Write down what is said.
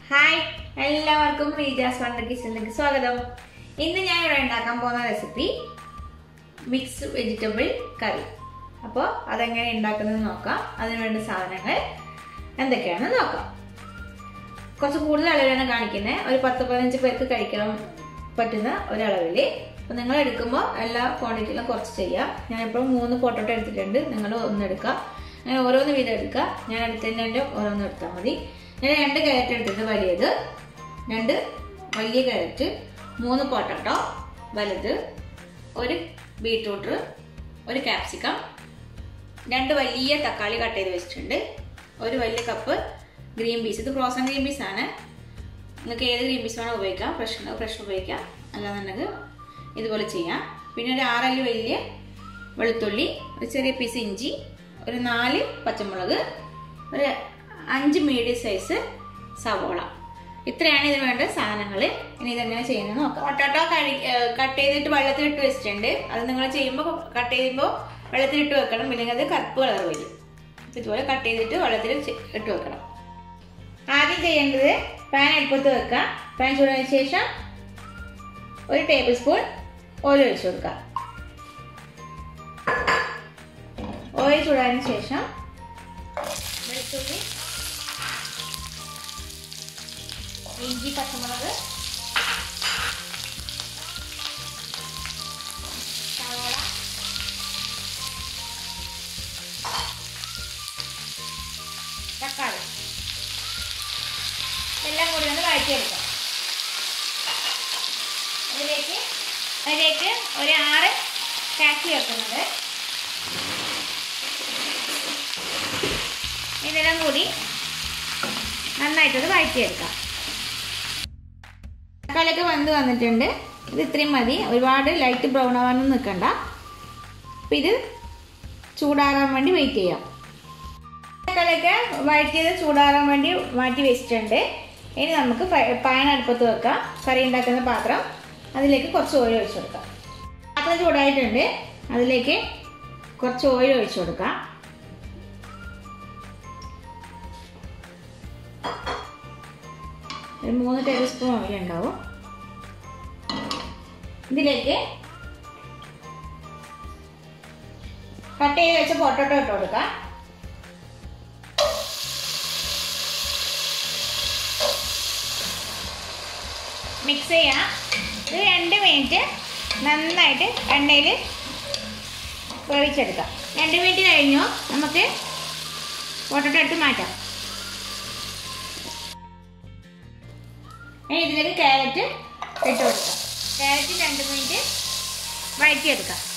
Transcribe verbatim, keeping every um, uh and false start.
Hi, എല്ലാവർക്കും Reeja's wonder കിച്ചണിലേക്ക് സ്വാഗതം. ഇന്ന് ഞാൻ ഇവിടെ ഉണ്ടാക്കാൻ പോകുന്ന റെസിപ്പി മിക്സ് വെജിറ്റബിൾ കറി. അപ്പോൾ അതെങ്ങനെ ഉണ്ടാക്കുന്നത് നോക്കാം. അതിന് വേണ്ട സാധനങ്ങൾ എന്തൊക്കെയാണെന്ന് നോക്കാം. കുറച്ച് കൂടുതൽ അളവിലാണ് കാണിക്കുന്നത്. ഒരു പത്ത് പതിനഞ്ച് പേർക്ക് കഴിക്കാൻ പറ്റുന്ന ഒരളവിൽ. അപ്പോൾ നിങ്ങൾ എടുക്കുമ്പോൾ എല്ലാ ക്വാണ്ടിറ്റിയിലും കുറച്ച് ചെയ്യാം. ഞാനിപ്പോൾ മൂന്ന് പൊട്ടോട്ടോ എടുത്തിട്ടുണ്ട്. നിങ്ങൾ ഒന്ന് എടുക്കുക. അങ്ങനെ ഓരോന്ന് വീതം എടുക്കുക. ഞാൻ എടുത്തതിൻ്റെ ഓരോന്ന് എടുത്താൽ മതി. ഞാൻ രണ്ട് ക്യാരറ്റ് എടുത്തിട്ട് വലിയത്, രണ്ട് വലിയ ക്യാരറ്റ്, മൂന്ന് പൊട്ടോട്ടോ വലുത്, ഒരു ബീട്രൂട്ട്, ഒരു ക്യാപ്സിക്കം, രണ്ട് വലിയ തക്കാളി കട്ട് ചെയ്ത് വെച്ചിട്ടുണ്ട്, ഒരു വലിയ കപ്പ് ഗ്രീൻ പീസ്. ഇത് ഫ്രോസൺ ഗ്രീൻ പീസ് ആണ്. നിങ്ങൾക്ക് ഏത് ഗ്രീൻ പീസ് വേണം ഉപയോഗിക്കാം. ഫ്രഷ് ഫ്രഷ് ഉപയോഗിക്കാം, അല്ലാന്നുണ്ടെങ്കിൽ ഇതുപോലെ ചെയ്യാം. പിന്നെ ഒരു ആറല്ലി വലിയ വെളുത്തുള്ളി, ഒരു ചെറിയ പീസ് ഇഞ്ചി, ഒരു നാല് പച്ചമുളക്, ഒരു അഞ്ച് മീഡിയം സൈസ് സവോള. ഇത്രയാണ് ഇതിന് വേണ്ട സാധനങ്ങൾ. ഇനി ഇതെങ്ങനെ ചെയ്യുന്നത് നോക്കാം. പൊട്ടോട്ടോ കഴി കട്ട് ചെയ്തിട്ട് വെള്ളത്തിലിട്ട് വെച്ചിട്ടുണ്ട്. അത് നിങ്ങൾ ചെയ്യുമ്പോൾ കട്ട് ചെയ്യുമ്പോൾ വെള്ളത്തിലിട്ട് വെക്കണം, ഇല്ലെങ്കിൽ അത് കറുപ്പ് കളർ വരും. ഇതുപോലെ കട്ട് ചെയ്തിട്ട് വെള്ളത്തിൽ ഇട്ട് വെക്കണം. ആദ്യം ചെയ്യേണ്ടത് പാൻ അടുപ്പത്ത് വെക്കുക. പാൻ ചൂടായതിനു ശേഷം ഒരു ടേബിൾ സ്പൂൺ ഓയിൽ ഒഴിച്ചു കൊടുക്കുക. ഓയിൽ ചൂടായതിനു ശേഷം വെളുത്തുള്ളി, ഇഞ്ചി, പച്ചമുളക്, സവോള, തക്കാളി എല്ലാം കൂടി ഒന്ന് വഴറ്റിയെടുക്കാം. അതിലേക്ക് അതിലേക്ക് ഒരു ആറ് കാച്ചി വെക്കുന്നുണ്ട്. ഇതെല്ലാം കൂടി നന്നായിട്ടത് വഴറ്റിയെടുക്കാം. തക്കാളിയൊക്കെ വെന്ത് വന്നിട്ടുണ്ട്. ഇത് ഇത്രയും മതി. ഒരുപാട് ലൈറ്റ് ബ്രൗൺ ആവാനൊന്നും നിൽക്കണ്ട. അപ്പം ഇത് ചൂടാറാൻ വേണ്ടി വെയിറ്റ് ചെയ്യാം. തക്കാളിയൊക്കെ വഴറ്റിയത് ചൂടാറാൻ വേണ്ടി മാറ്റി വെച്ചിട്ടുണ്ട്. ഇനി നമുക്ക് പാൻ അടുപ്പത്ത് വെക്കാം. കറി ഉണ്ടാക്കുന്ന പാത്രം, അതിലേക്ക് കുറച്ച് ഓയിൽ ഒഴിച്ചു കൊടുക്കാം. പാത്രം ചൂടായിട്ടുണ്ട്. അതിലേക്ക് കുറച്ച് ഓയിൽ ഒഴിച്ചു കൊടുക്കാം. ഒരു മൂന്ന് ടേബിൾ സ്പൂൺ ഓയിൽ ഉണ്ടാവും. ഇതിലേക്ക് കട്ട് ചെയ്ത് വെച്ച പൊട്ടോട്ടോ ഇട്ട് കൊടുക്കാം. മിക്സ് ചെയ്യാം. ഇത് രണ്ട് മിനിറ്റ് നന്നായിട്ട് എണ്ണയിൽ വേവിച്ചെടുക്കാം. രണ്ട് മിനിറ്റ് കഴിഞ്ഞു നമുക്ക് പൊട്ടോട്ടോ എടുത്ത് മാറ്റാം. ഇനി ഇതിലേക്ക് ക്യാരറ്റ് ഇട്ട് കൊടുക്കാം. ക്യാരറ്റ് രണ്ട് മിനിറ്റ് വഴറ്റിയെടുക്കാം.